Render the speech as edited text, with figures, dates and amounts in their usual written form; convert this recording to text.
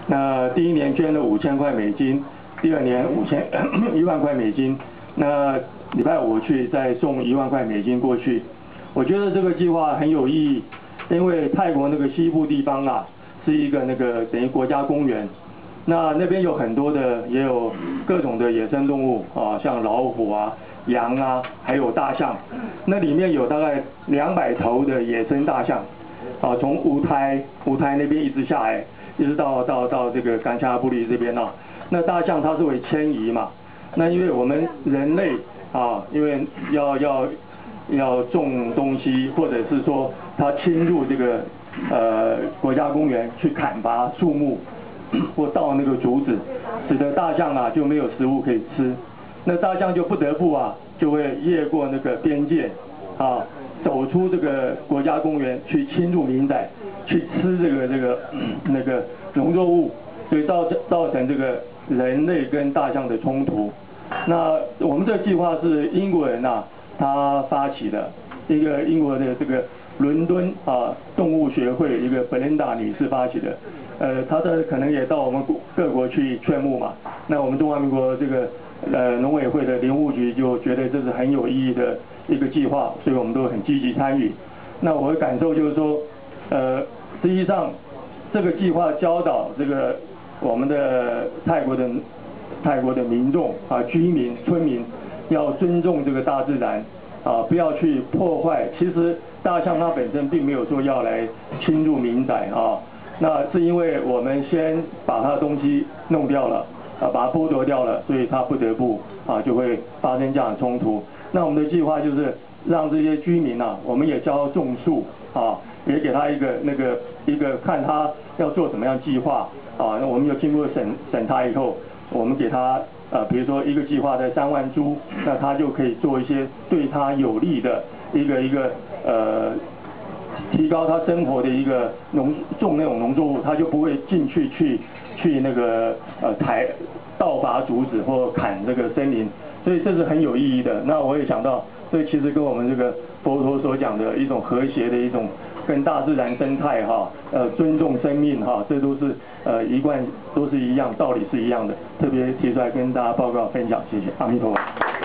那第一年捐了5000块美金，第二年1万块美金。那礼拜五去再送1万块美金过去。我觉得这个计划很有意义，因为泰国那个西部地方啊，是一个那个等于国家公园。那边有很多的，也有各种的野生动物啊，像老虎啊、羊啊，还有大象。那里面有大概200头的野生大象，啊，从乌台那边一直下来，一直到这个甘恰布里这边啊。那大象它是会迁移嘛？那因为我们人类啊，因为要种东西，或者是说它侵入这个国家公园去砍伐树木。或盗那个竹子，使得大象啊就没有食物可以吃，那大象就不得不啊就会越过那个边界，啊走出这个国家公园去侵入民宅，去吃那个农作物，所以造成这个人类跟大象的冲突。那我们这个计划是英国人啊他发起的，一个英国的这个伦敦啊动物学会一个 Belinda 女士发起的。他可能也到我们各国去劝募嘛。那我们中华民国这个农委会的林务局就觉得这是很有意义的一个计划，所以我们都很积极参与。那我的感受就是说，实际上这个计划教导这个我们的泰国的民众啊、居民、村民要尊重这个大自然啊，不要去破坏。其实大象它本身并没有说要来侵入民宅啊。那是因为我们先把它的东西弄掉了，把它剥夺掉了，所以它不得不就会发生这样的冲突。那我们的计划就是让这些居民我们也教种树也给他一个看他要做什么样计划那我们有经过审查以后，我们给他比如说一个计划在3万株，那他就可以做一些对他有利的一个提高他生活的一个种那种农作物，他就不会进去那个盗伐竹子或砍这个森林，所以这是很有意义的。那我也想到，这其实跟我们这个佛陀所讲的一种和谐的一种跟大自然生态尊重生命这都是一贯都是一样，道理是一样的。特别提出来跟大家报告分享，谢谢。阿弥陀佛。